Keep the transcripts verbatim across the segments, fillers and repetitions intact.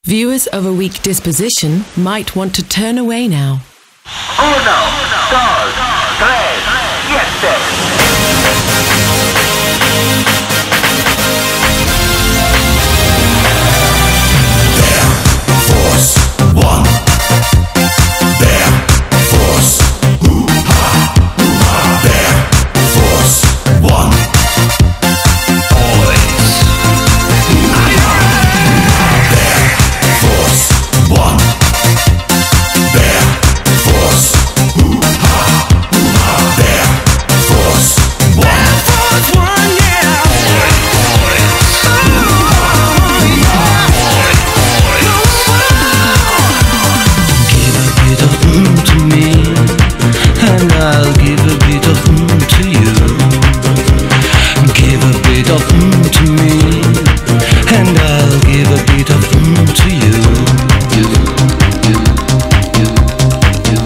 Viewers of a weak disposition might want to turn away now. Uno, dos, tres, siete. Force One. Their force. Hoo-ha, hoo-ha. Their force one. Always. Their force one. Their force. Hoo-ha, hoo-ha. Their force one. Force one, yeah. Always. To me, and I'll give a bit of mm to you. Give a bit of mm to me, and I'll give a bit of mm to you. You, you, you, you,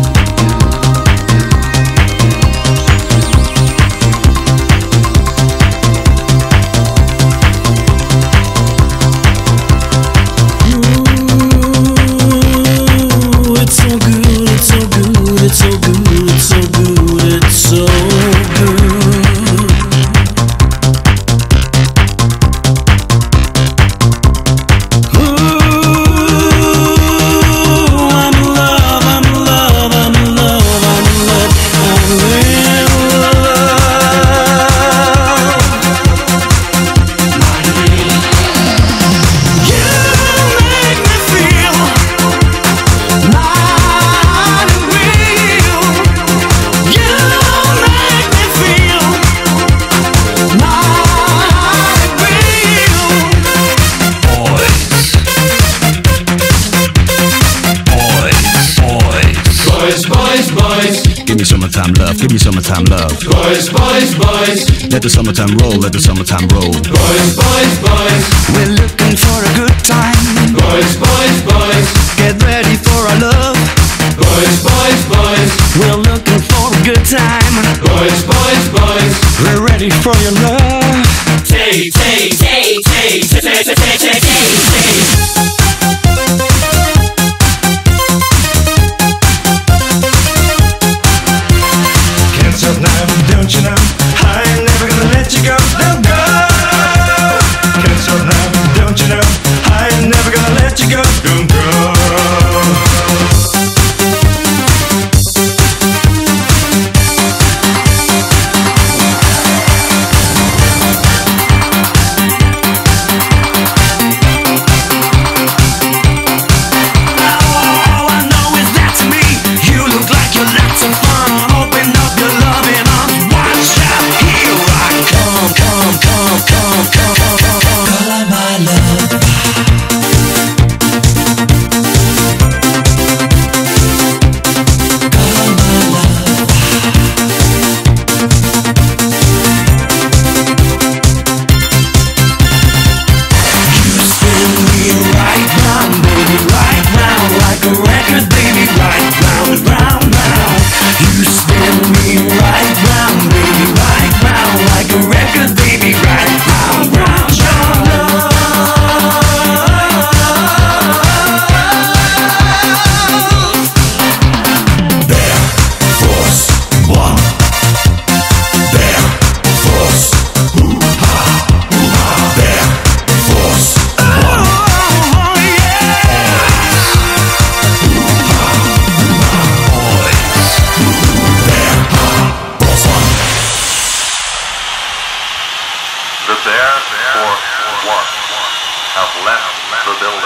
Ooh, it's so good. It's so good, it's so good, it's so good, it's so good. Ooh, I'm in love, I'm in love, I'm in love, I'm in love, I'm in love. You make me feel not real. You make me feel not real. Boys, boys, boys. Give me summertime love, give me summertime love. Boys, boys, boys. Let the summertime roll, let the summertime roll. Boys, boys, boys. We're looking for a good time. Boys, boys, boys. Get ready for our love. Boys, boys, boys. We're looking for a good time. Boys, boys, boys. We're ready for your love. Tay, tay, tay, tay, tay, tay, tay, tay, tay. Can't stop now, don't you know? I ain't never gonna let you go, no go. Can't stop now, don't you know? I ain't never gonna let you go, don't go. All I know is that to me, you look like you're lots of fun. Open up your loving arms. Watch out, here I come, come, come, come, come, come, come, come. Color my love. Color my love. You spin me right round, baby, right round, like a record, baby, right round and round, round. You spin me right round, baby, right round, like a record, baby, right round, round, round. Their force one. Their force. Hoo-ha, hoo-ha. Their force one. Oh, Force one. The Bear Force One have left the building.